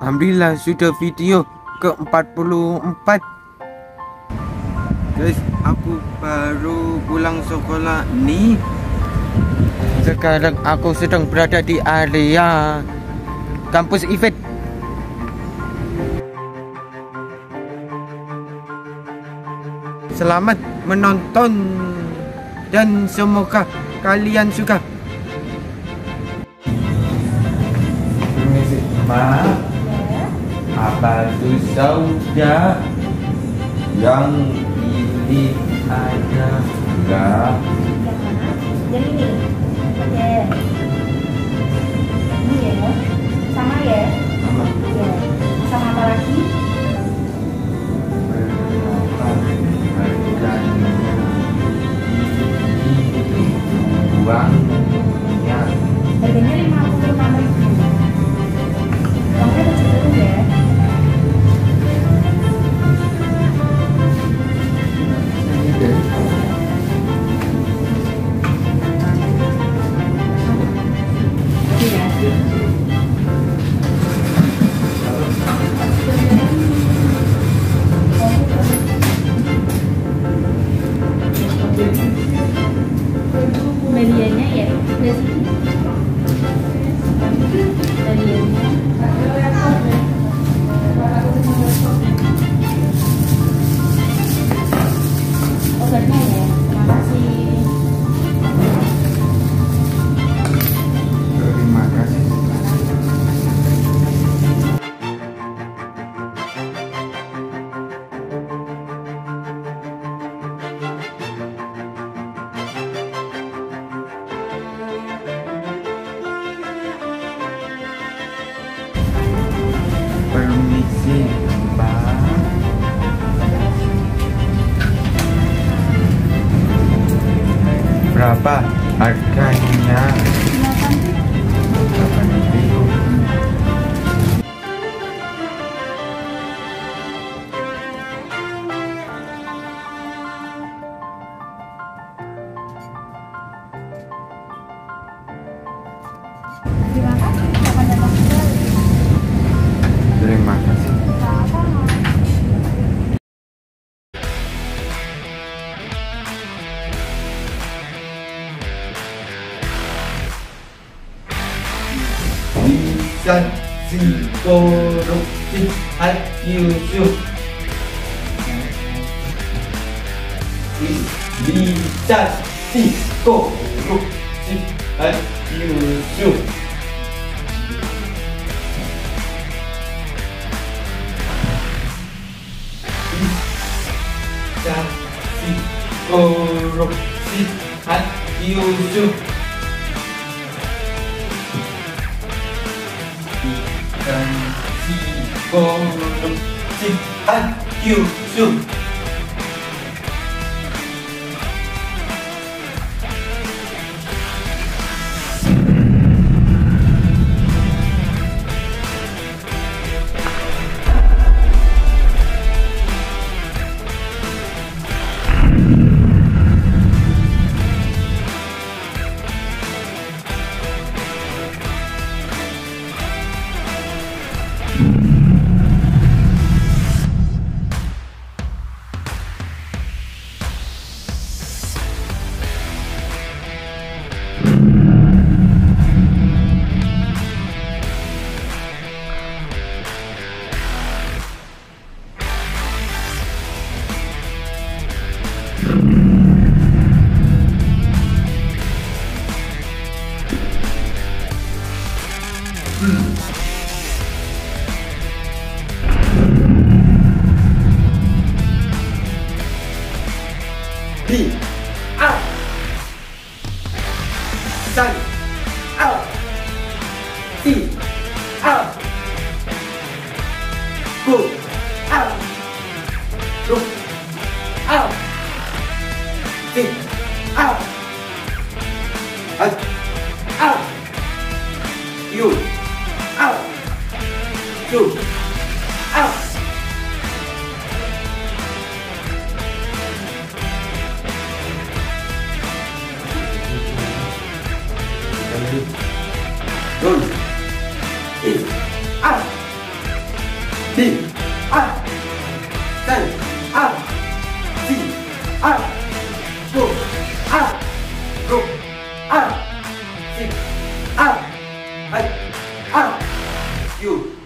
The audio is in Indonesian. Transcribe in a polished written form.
Alhamdulillah sudah video ke-44. Guys, aku baru pulang sekolah nih. Sekarang aku sedang berada di area kampus event. Selamat menonton dan semoga kalian suka. Maaf, apa tuh sudah yang ini ada enggak? Yang ini, oke. Ini ya, sama ya? Sama. Ya. Sama apa lagi? Berapa harganya? Uangnya. Harganya 56.000. Uangnya 70 ya? Medianya ya, udah sih. Medianya. Obatnya ya, terima kasih. Terima kasih. Permisi, Mbak. Berapa harganya? 8.000. Terima kasih, selamat datang kembali. Terima kasih. Sama-sama. Lisan si korupsi al Yusuf. Lisan si korupsi al Yusuf. Lisan si korupsi al Yusuf. Dan si korupsi al Yusuf. Di out san out si out go out look out si out out you out you out. Roll. In. Out. Ah! You!